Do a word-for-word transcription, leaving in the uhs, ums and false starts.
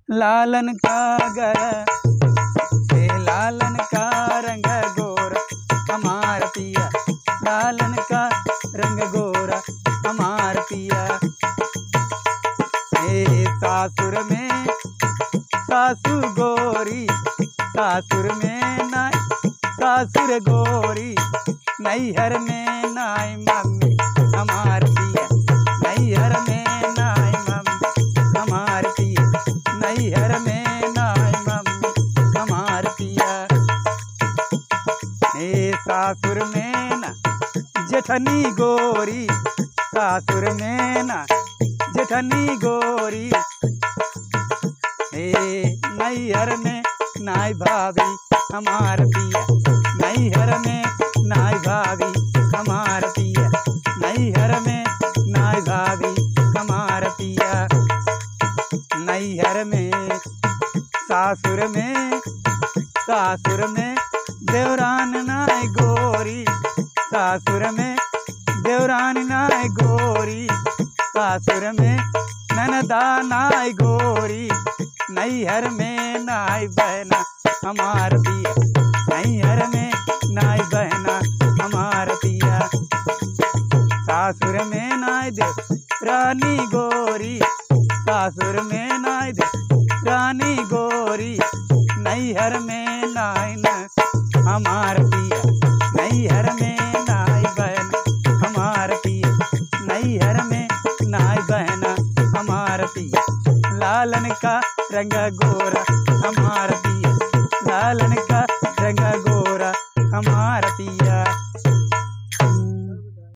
लालन का गर हे लालन का रंग गोरा हमार पिया, लालन का रंग गोरा हमार पिया। हे सासुर में सासु गोरी, सासुर में नाई सासुर गोरी, नैहर में नाई मम्मी हमार पिया, नैहर में नाई मम्मी हमार पिया, नैहर में नाई मम्मी हमार पिया। हे सासुर में ना जेठनी गोरी, सासुर में ना जेठनी गोरी, हे नैहर में नाई भाभी हमार पिया, नैहर में नाई भाभी हमार पिया, नैहर में नाई भाभी हमार पिया। नैहर में सासुर में सासुर में देवरान नाई गोरी, सासुर में देवरान नाई गोरी, सासुर में ननदा नाई गोरी, नैहर में नाई बहना हमार पिया, नैहर में नाई बहना हमार पिया। सासुर में नाई देव रानी गोरी, सासुर में नाई देव रानी गोरी, नैहर में नाई न हमार पिया, नैहर में नाई बहना हमार पिया, नैहर में नाई बहना हमार पिया। लालन का रंग गो